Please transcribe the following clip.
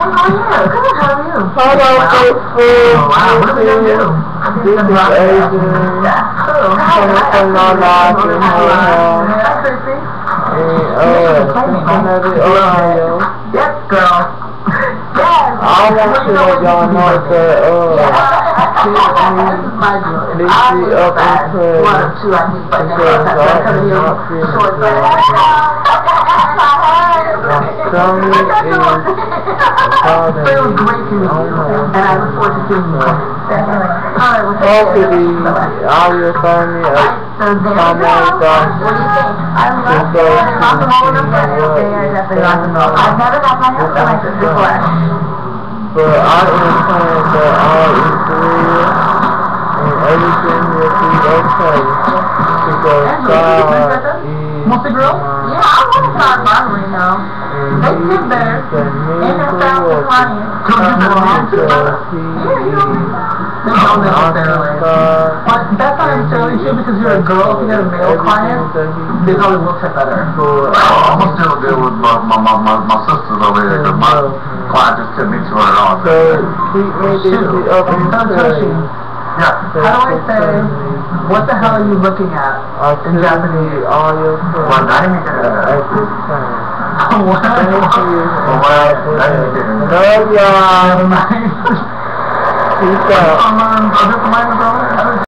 How are you? Good, how are you? Hello, Facebook. Wow, what are we going to do? This is Asian. Coming from my life in Ohio. And, Ohio. Yes, girl. Yes. I want to let y'all know that, this is up in prayer. Because I am not feeling good. My stomach is bothering me. And I look forward to seeing you. Hopefully, I will find me a comment doctor to go to I've never got my health like this before. But I am praying that all is real and everything will be okay. Because God is Want the girl? Yeah, I want to start modeling now. They get better. And they're found the client. They don't necessarily. That's not necessarily true because you're a girl. If you get a male client, they probably will fit better. I'm still deal with my sisters over here. My client just tipped me $200. So keep me busy up in prayer. Yeah. How do I say, what the hell are you looking at in Japanese? All your Well, I didn't get at this time. What? Thank you. Well, Love y'all. Peace out.